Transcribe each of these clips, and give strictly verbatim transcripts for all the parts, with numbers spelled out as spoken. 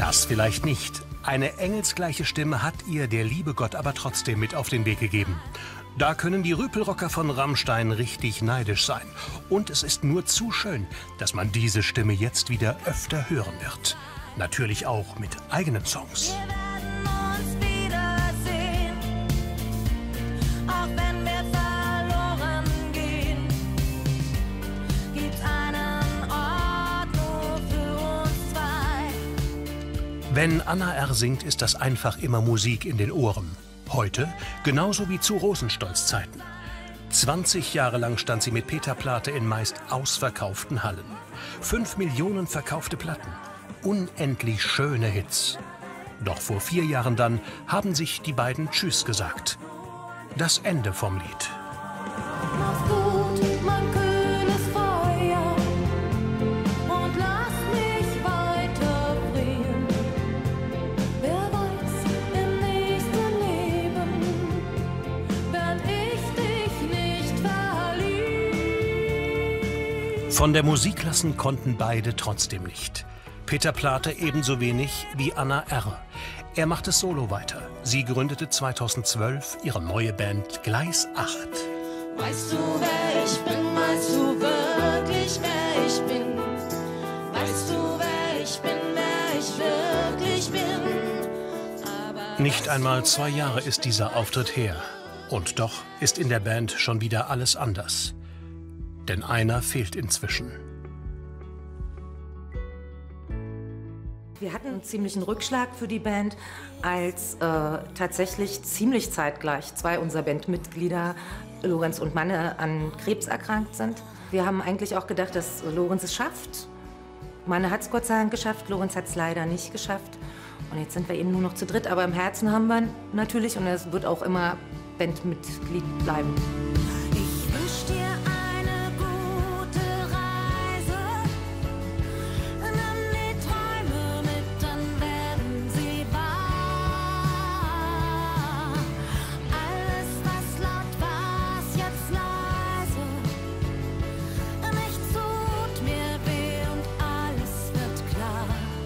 Das vielleicht nicht. Eine engelsgleiche Stimme hat ihr der liebe Gott aber trotzdem mit auf den Weg gegeben. Da können die Rüpelrocker von Rammstein richtig neidisch sein. Und es ist nur zu schön, dass man diese Stimme jetzt wieder öfter hören wird. Natürlich auch mit eigenen Songs. Wir werden uns wiedersehen, auch wenn wir verloren gehen. Gibt's einen Ort nur für uns zwei. Wenn Anna R. singt, ist das einfach immer Musik in den Ohren. Heute genauso wie zu Rosenstolz-Zeiten. zwanzig Jahre lang stand sie mit Peter Plate in meist ausverkauften Hallen. Fünf Millionen verkaufte Platten. Unendlich schöne Hits. Doch vor vier Jahren dann haben sich die beiden Tschüss gesagt. Das Ende vom Lied. Mach's gut, mein kühles Feuer, und lass mich weiter frieren. Wer weiß, im nächsten Leben werd ich dich nicht verlieren. Von der Musik lassen konnten beide trotzdem nicht. Peter Plate ebenso wenig wie Anna R. Er macht es solo weiter. Sie gründete zweitausendzwölf ihre neue Band Gleis acht. Weißt du, wer ich bin? Weißt du wirklich, wer ich bin? Weißt du, wer ich bin, wer ich wirklich bin? Aber Nicht einmal zwei Jahre ist dieser Auftritt her. Und doch ist in der Band schon wieder alles anders. Denn einer fehlt inzwischen. Wir hatten einen ziemlichen Rückschlag für die Band, als äh, tatsächlich ziemlich zeitgleich zwei unserer Bandmitglieder, Lorenz und Manne, an Krebs erkrankt sind. Wir haben eigentlich auch gedacht, dass Lorenz es schafft. Manne hat es Gott sei Dank geschafft, Lorenz hat es leider nicht geschafft. Und jetzt sind wir eben nur noch zu dritt, aber im Herzen haben wir natürlich, und es wird auch immer Bandmitglied bleiben. ich wünsch dir eine gute Reise. Nimm die Träume mit, dann werden sie wahr. Alles, was laut war, ist jetzt leise. Nichts tut mir weh und alles wird klar.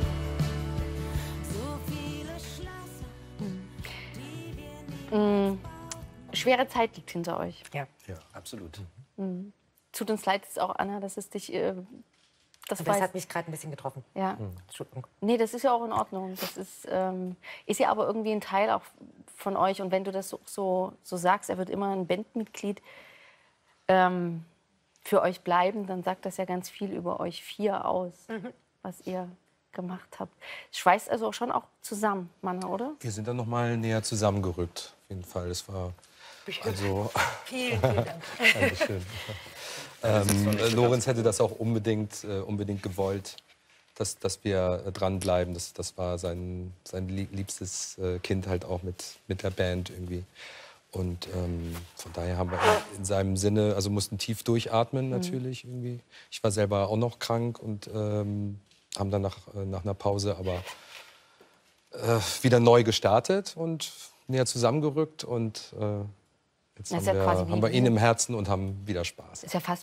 So viele Schlösser, die wir nie... Mm, schwere Zeit liegt hinter euch. Ja. Ja, absolut. Mm. Tut uns leid jetzt auch, Anna, dass es dich... Äh, das Aber das weiß- hat mich gerade ein bisschen getroffen. Ja. Entschuldigung. Nee, das ist ja auch in Ordnung. Das ist, ähm, ist ja aber irgendwie ein Teil auch von euch. Und wenn du das so, so, so sagst, er wird immer ein Bandmitglied ähm, für euch bleiben, dann sagt das ja ganz viel über euch vier aus, was ihr gemacht habt. Es schweißt also auch schon auch zusammen, Manne, oder? Wir sind dann noch mal näher zusammengerückt. Auf jeden Fall. Das war also. Vielen, vielen Dank. Dankeschön. ähm, äh, Lorenz hätte das auch unbedingt, äh, unbedingt gewollt, dass, dass wir äh, dranbleiben. Das, das war sein, sein lie- liebstes äh, Kind halt auch mit, mit der Band irgendwie. Und ähm, von daher haben wir in seinem Sinne, also mussten tief durchatmen natürlich irgendwie. Ich war selber auch noch krank und ähm, haben dann nach, äh, nach einer Pause aber äh, wieder neu gestartet und näher zusammengerückt und äh, jetzt Das haben, ist ja quasi wir, wie- haben wir ihn im Herzen und haben wieder Spaß. Ist ja fast